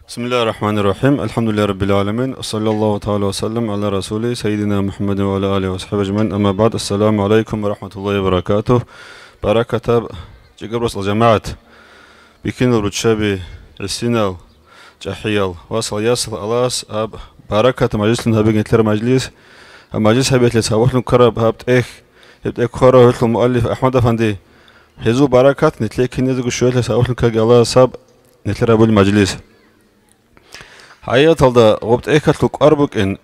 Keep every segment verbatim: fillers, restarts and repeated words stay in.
بسم الله الرحمن الرحيم. الحمد لله رب العالمين، وصلى الله تعالى وسلم على رسوله سيدنا محمد وعلى آله وصحبه أجمعين. أما بعد، السلام عليكم ورحمة الله وبركاته. بركة جبرس الجماعة بكين الرتشابي السينال جحيال وصل يصل ألاس أب بركة مجلس النبي نتلر مجلس مجلس هبيت لسهوت الكرب هبت إخ هبت إخ خرا هبت المؤلف أحمد أفندي هزو بركة نتلي كنيزو شوية لسهوت الكرب الله سب نتلر أبو المجلس حياة الله وقت إيكات لك أربك إن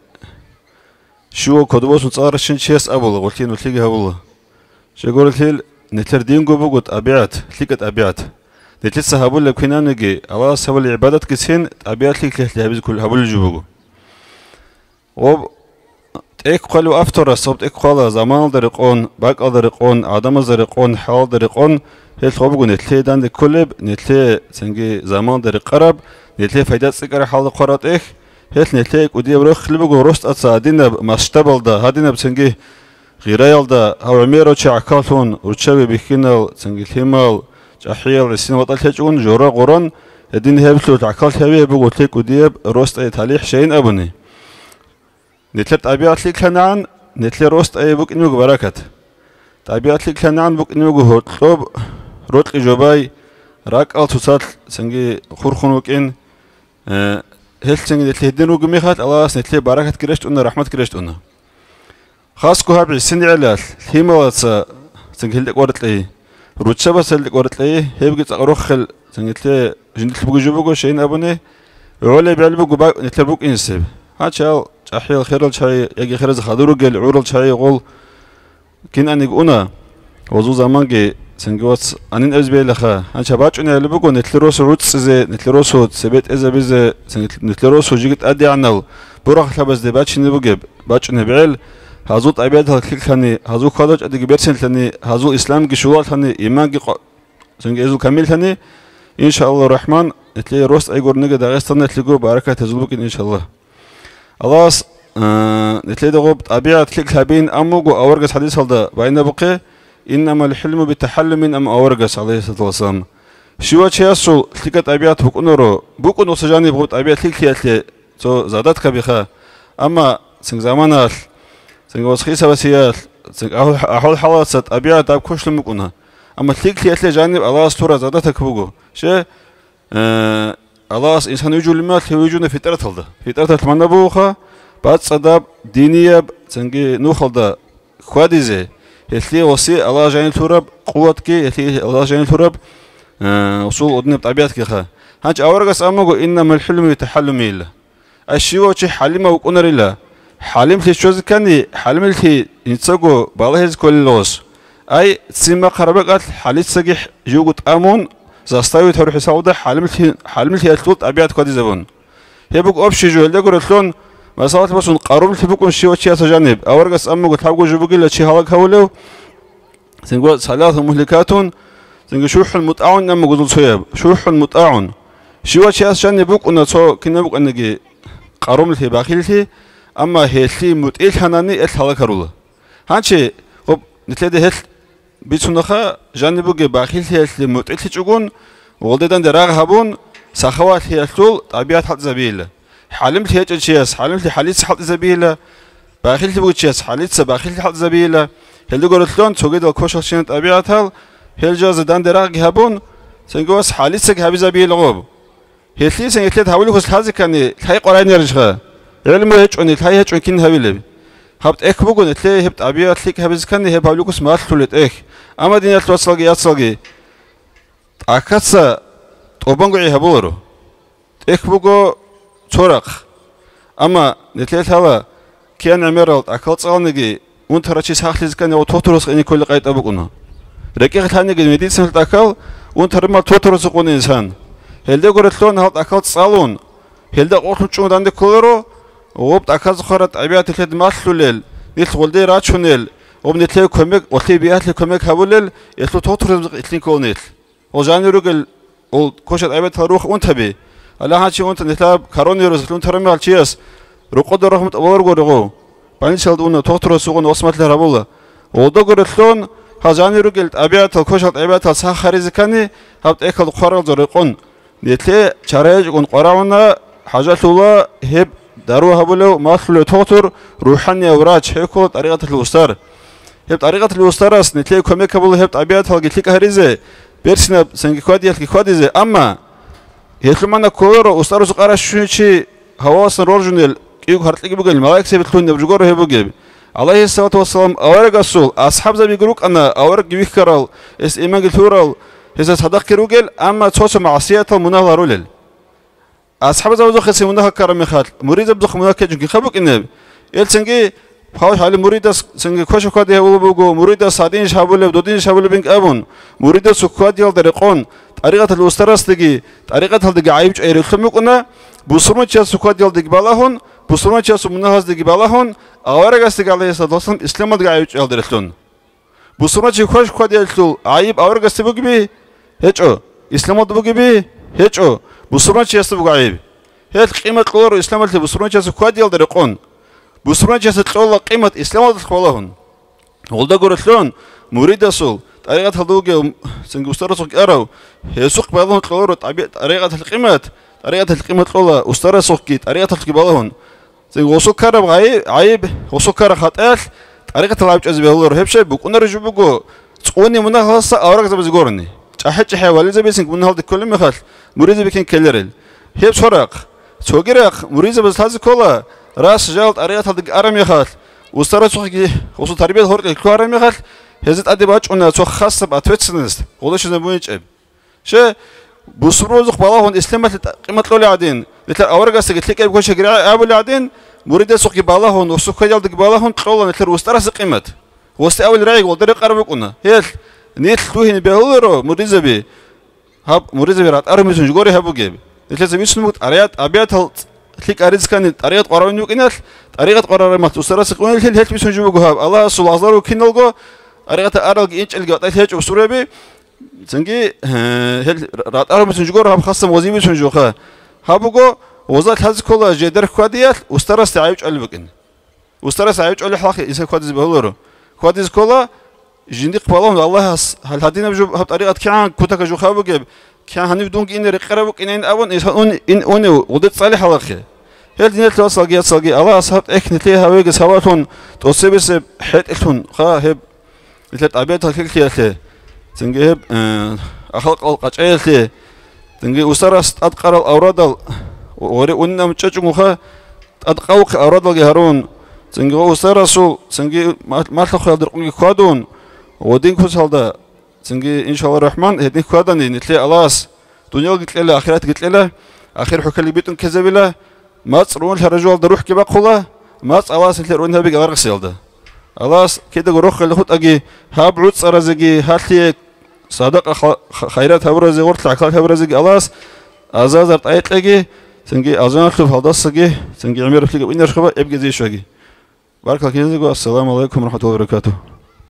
شو كدوس نصار شنشيس أبوه قلتين وتلقى أبوه شو قلت لي نتر دين جو بقول أبيات تلقت أبيات نتلي سهابول لك هنا نجي الله سوى العبادة كسين أبيات لك ليه هبز كل هبول جوبه وب إيك قالوا أفترى صوت إيك قال زمان درقون باق درقون عدم درقون حال درقون هل خبقوا نتلي دان كلب نتلي سنجي زمان درق قرب نتلي فايدات سكر حال قرات إخ هت نتلي ودي بروح لبقوا رست أتصا دينا مستقبل ده هدينا بسنجي غيريال ده هو عميرو شعكالون ورشابي بيكينال سنجي ثمال جحيل السين وطل تجون جورا قران الدين هبتلو تعكال هبي بقول لك ودي رست أي تاليح شين أبني نتلي أبيات لك هنعن نتلي رست أي بوك إنه بركة أبيات لك هنعن بوك إنه هطلب روت إجابي راك أل تصل سنجي خورخونوك إن هل سنجي نتلي هدين وجميخات الله نتلي بركة كرشت أنه رحمة كرشت أنه خاص كوها بعسني علال هيما سنجي هلك ورد لي روتشابا سلك ورد لي هيبقى تقرخل سنجي نتلي جنتلي بوجو جوبو شيء أبوني ولا بيعلبو جبا نتلي بوك إنسب هاتشال أحيال خيرل شيء يجي خير خادرو جل عورل شيء يقول كين أني قونا وزو زمان جي سنجوات أنين أزبي لخا أنا شباب أنا اللي بقول نتلروس روتس زي نتلروس سبت إذا بز نتلروس وجيت أدي عنال بروح لبس دبات شنو بجيب بات نبيل هزوت أبيات هالكل ثاني هزو خالج أدي جبرسن ثاني هزو إسلام جشوال ثاني إيمان جق سنج إزو كمل ثاني إن شاء الله الرحمن نتلي روس أي قرن نجد أغسطنا نتلقوا بركة تزلوك إن شاء الله الله آه نتلي دغوب أبيات كل ثابين أموج وأورجس حديث هذا بين بقى إنما الحلم بالتحلم من أم أورجس عليه الصلاة والسلام شو شيء أصل تلك أبيات بكونرو بكون وسجاني بقول أبيات تلك هي تو زادت كبيخة أما سنج زمانات سنج وسخيسة وسيات سنج أحول حواسات أبيات أب كوش لمكونها أما تلك هي جانب الله استورة زادتك بقول شيء آه الله إنسان يجوا المال هو يجون في ترى هذا في ترى تمنى بوخا بعد صداب دينية سنج نوخل ده خواديزه هتلي وصي الله جاني تراب قوتك هتلي الله جاني تراب وصول أدنى بطبيعتك خا هنج أورجس أمجو إنما الحلم يتحلم إلا الشيء وشي حلم وكونر إلا حلم في شوز كني حلم في ينتجو بالهز كل لوس أي سيما قربك حليت سجح جوجت أمون زاستوي تروح سعودة حلم في حلم في أتلوت طبيعت كذي زبون هيبوك أبشي جو اللي قرأتلون مسألة بس نقارب في بكون شيء وشيء تجانب أورجس أمجو تحبوا جوجي لا شيء هلاك هولو سنقول ثلاث مهلكات سنقول شوح المتعاون أما قدول صياب شوح المتعاون شو شيء عشان يبوك أن صو كنا بوك أنجي قارم له باخيله أما هالشيء متئل هناني إثهالك هروله هانشي خب نتلاقي هال بيتونخا جانبوك باخيله هالشيء متئل تجون ولدان دراغ هبون سخوات هالطول طبيعة حد زبيله حلمت هيك شيء حلمت حليت حد زبيله باخيله بوك شيء حليت باخيله حد زبيله هل قلت لون توجد الكوشة شين طبيعتها هل جاز دان دراغ هبون سنجوس حاليسك هبي زبيل غوب هل لي سنجتلت هقول لك هذا كان هاي قرآن يرجع علم هيك أني هاي هيك كين هبي لب هبت إك بقول تلاقي هبت أبيات لك هبي كان هب هقول لك اسمه تلت إك أما دنيا توصل جي أصل أكثر طبعاً هبورو إك بقول تورق أما نتلاقي هذا كان عمره أكل صانجي وانت رأيت ساخليز كان يو توتروس إني كل قيد أبوكنا ركيق ثاني قد مدير سنة أكل وانت رمى توتروس قون إنسان هل ده قرأت لون هاد أكل صالون هل ده قلت شو عندك كلرو ووبت أكل زخرت عبيات الهد ماسلو ليل نيت ولدي راتشونيل وبنتلاقي كمك وتلاقي بيات لكمك هقولل يطلع توتروس إثنين كونيل وجاني رجل وكوشت عبيات هروح وانت بي الله هاتشي وانت نتلاب كاروني روز لون ترمي على شيء رقود رحمة الله ورجو بانشال دونا توتروس وغن وصمت لهربولا ودقر الثون هزاني رجل أبيات الكوشت أبيات الساخري زكاني هبت أكل خارج زرقون نتلي شرائج كون قراونا حاجات الله هب داروها بلو ماثلو توتر روحانية وراج هيكو طريقة الوستار هب طريقة الوستار أس نتلي كوميك بلو هب طبيعة هالقيت لك هريزة بيرسنا سنجي كوادي هالقي كواديزة أما يطلمنا كورو وستار زقارة شونشي هواس رورجونيل كيو هرتلي بقول الملاك سبتلون نبجور هي بقول عليه الصلاة والسلام أورق الرسول أصحاب زبي يقولك أنا أورق جويك كرال إس إيمان الثورال هذا صدق كروجل أما توش معصية المناهضة رولل أصحاب زبي زخ سمناها كرم خال مريد بدخ مناها كجنك خبك إنه يلسنجي بحاول حال مريد سنجي كوش كادي هو بقول مريد صادين شابول بدودين شابول بينك أبون مريد سكوادي الدرقون طريقة الوسترس تجي طريقة هالدقي عيب أي رخمك أنا بصرمة شيء سكوادي الدقي بالهون بصرمة شيء سمناها الدقي بالهون أورق استقى عليه صد وصل إسلام الدقي عيب الدرقون بصرمة شيء كوش كادي الدقي عيب أورق استبق بيه هيجو إسلام الدقي بيه هيجو بصرمة شيء استبق عيب هاد قيمة قلور إسلام الدقي بصرمة شيء سكوادي الدرقون بصرمة شيء تقول قيمة إسلام الدقي بالهون والده قرطلون مريد أصول طريقة هالدوجة سنجوسترسوك أرو هي سوق بعضهم قلورو طريقة القيمة طريقة القيمة قلة أسترسوكي طريقة القبالهم سنجوسوك كرب عيب عيب وسوك كرب خطأ طريقة العيب جذب هالور هبشة بكون رجوا بقو تقولني منها خاصة أوراق زبز جورني أحد حوالي زبز سنج منها هالد كل مخال مريد بكين كلرل هب سرق سوقرق مريد زبز هذا كله راس جال طريقة هالد أرم يخال أسترسوكي وسو تربية هورك الكوارم يخال هزت أدباج أنا سو خاصة بأتوتسنست وليش نبوينش أب شة بصروزق بالله الإسلام قيمة لولي عدين مثل أورق استقلت لك أبغى شجرة أبو عدين مريد سوق بالله وسوق يالد بالله قولا مثل وسترس قيمة وست أول رأي ودري قرب كنا هيل نيت توهين بهولرو مريد زبي هب مريد زبي رات أرمي سنجوري هبو جيب مثل زبي سنموت أريات أبيات هل تلك أريد كان طريقة قرارين يمكن طريقة قرار ما توسترس قولا هل هل بيسنجوا هب الله سبحانه وتعالى وكينلقو طريقة أرق إنش الجو تهيج وسورة بي سنجي هل رات أرق مسنجور هم خاصة وظيفة مسنجوخة هابوجو وزارة هذا كله جدر كواديات واسترس تعيش على بكن واسترس تعيش على حلاق إنسان كواديز بهولره كواديز كله جندي قبلهم الله هل هدينا بجو بطريقة كان كتك جو خابوجب كان هنبدون إن رقربك إن أون إنسان إن أونه ودت صالح حلاقه هل دينة الوصل جيت صلي الله أصحاب إك نتليها ويجس هواتون توصيبس حيت إلتون خاهب مثل أبيات الكلكية تنجيب أخلق القطعية تنجي وسرس أدقر الأوراد وري وننا متشجع مخا أدقوق أوراد الجهرون تنجي وسرسو تنجي ما تخل درقني كادون ودين كوسال ده تنجي إن شاء الله الرحمن هدين كادني نتلي ألاس دنيا قلت له آخرات قلت له آخر حكى اللي بيتون كذبله ما تصرون الرجال دروح كبا قلا ما تصلاس اللي رونها بيجي غرقسيل ده خلاص كده جروخ اللي خد أجي هابعود صار زجي هاتلي صدق خيرات هبرزي ورت العقل هبرزي خلاص أزازر طايت أجي تنجي أزان خلف هذا السجي تنجي عمير فيك وين يرخبه يبقى زي شو أجي بارك الله فيك السلام عليكم ورحمة الله وبركاته.